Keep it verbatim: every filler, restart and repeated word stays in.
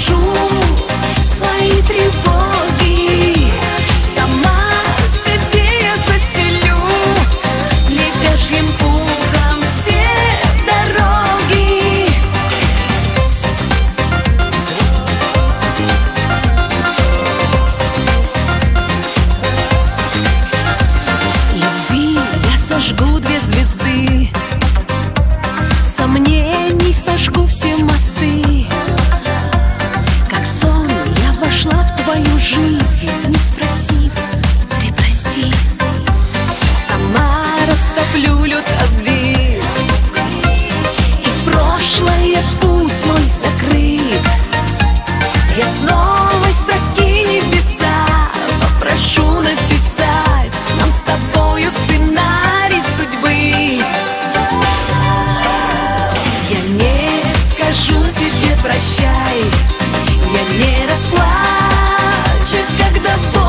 брошу свои тревоги, сама себе я заселю лепешьим пухом все дороги. В любви я сожгу две звезды, сомнений сожгу все мосты. Как сон я вошла в твою жизнь, не спросив, ты прости. Сама растоплю лед обид, и в прошлое путь мой закрыт. Я снова строки небеса попрошу написать нам с тобою сценарий судьбы. Я не скажу тебе прощай, я не расплачусь, когда